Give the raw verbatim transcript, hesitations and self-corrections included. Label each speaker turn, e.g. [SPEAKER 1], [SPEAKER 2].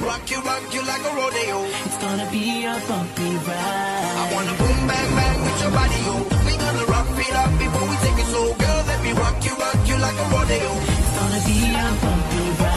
[SPEAKER 1] rock you, rock you like a rodeo.
[SPEAKER 2] It's gonna be a bumpy ride.
[SPEAKER 1] I wanna boom, bang, bang with your body, yo. We gonna rock it up before we take it slow. Girl, let me rock you, rock you like a rodeo.
[SPEAKER 2] It's gonna be a bumpy ride.